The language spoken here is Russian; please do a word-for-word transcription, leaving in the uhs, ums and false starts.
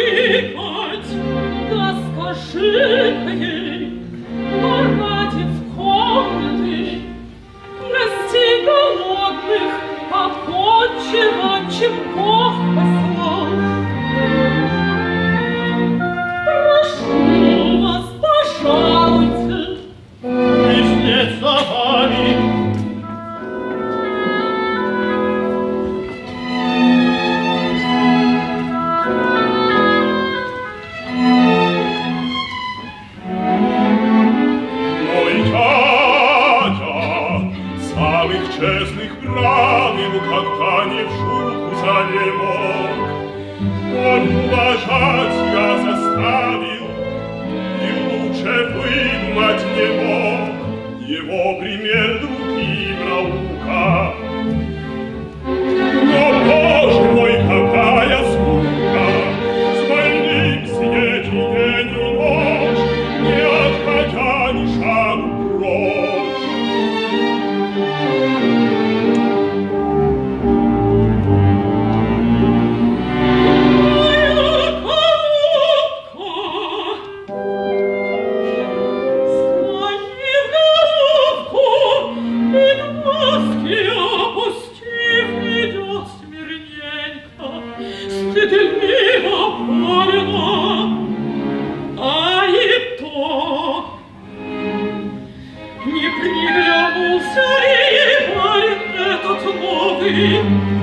тыкать, да скажи-ка ей, ради в комнаты, гостей голодных попотчевать, чем Бог послал. Прошу вас, пожалуйте, и вслед за вами. Честных правил, когда не в шутку за не мог. Он уважать я заставил, и лучше выдумать не мог. Его пример другим наука. Но, Боже мой, какая скука! С больным сидеть и день и ночь, не отходя ни шагу прочь. Не приглянулся ли барин этот новый?